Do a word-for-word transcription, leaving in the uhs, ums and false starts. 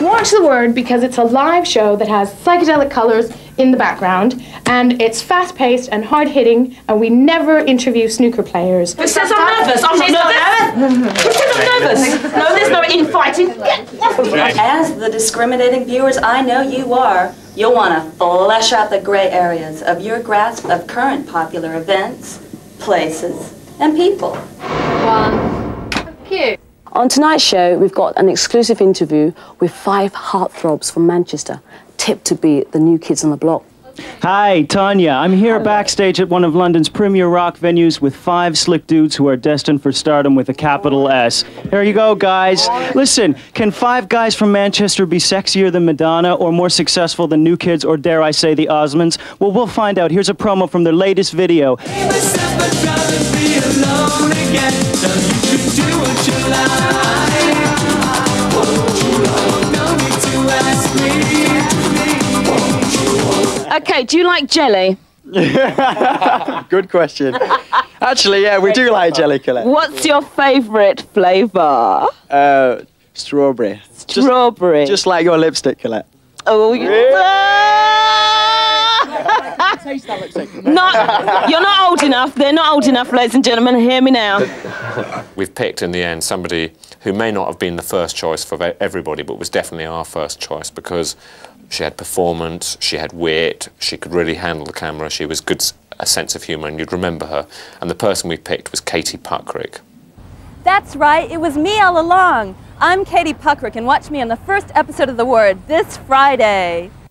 Watch the Word because it's a live show that has psychedelic colours in the background, and it's fast-paced and hard-hitting, and we never interview snooker players. Who says I'm nervous? I'm not nervous. Who says I'm nervous? No, there's no infighting. As the discriminating viewers I know you are, you'll want to flesh out the gray areas of your grasp of current popular events, places, and people. One. Cue. On tonight's show, we've got an exclusive interview with five heartthrobs from Manchester, tipped to be the new kids on the block. Hi, Tanya. I'm here backstage at one of London's premier rock venues with five slick dudes who are destined for stardom with a capital S. Here you go, guys. Listen, can five guys from Manchester be sexier than Madonna or more successful than New Kids or, dare I say, the Osmonds? Well, we'll find out. Here's a promo from their latest video. Okay, do you like jelly? Good question. Actually, yeah, we do like jelly, Colette. What's your favourite flavour? Uh, strawberry. Strawberry. Just, just like your lipstick, Colette. Oh, yeah. Not, you're not old enough. They're not old enough, ladies and gentlemen. Hear me now. We've picked, in the end, somebody who may not have been the first choice for everybody, but was definitely our first choice because she had performance, she had wit, she could really handle the camera, she was good, a sense of humour, and you'd remember her. And the person we picked was Puckrick. That's right, it was me all along. I'm Puckrick, and watch me on the first episode of The Word this Friday.